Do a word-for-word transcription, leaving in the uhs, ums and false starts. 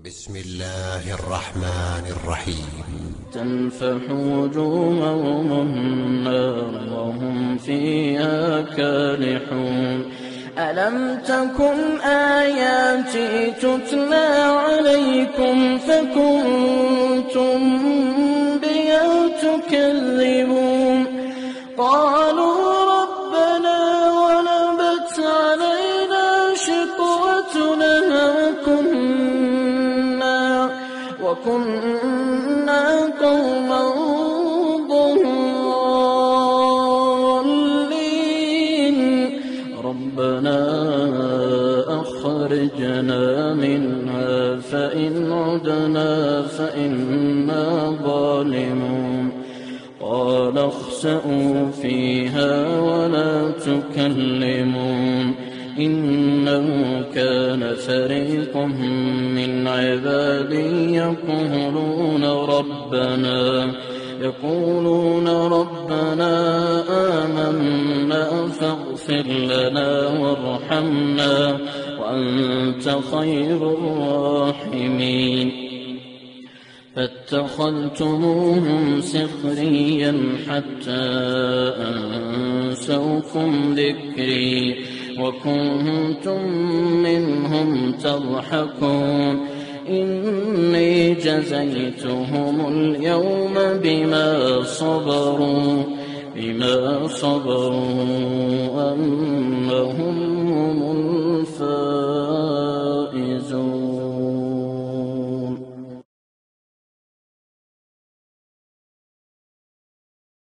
بسم الله الرحمن الرحيم. تنفح وجوههم النار وهم فيها كالحون. ألم تكن آياتي تتلى عليكم فكنتم بها تكذبون. قالوا ربنا غلبت علينا شقوتنا وكنا قوما ضالين. ربنا أخرجنا منها فإن عدنا فإنا ظالمون. قال اخسئوا فيها ولا تكلمون. إنه كان فريق من عبادي يقولون ربنا يقولون ربنا آمنا فاغفر لنا وارحمنا وأنت خير الراحمين. فاتخذتموهم سخريا حتى أنسوكم ذكري وكنتم منهم تضحكون. إني جزيتهم اليوم بما صبروا بما صبروا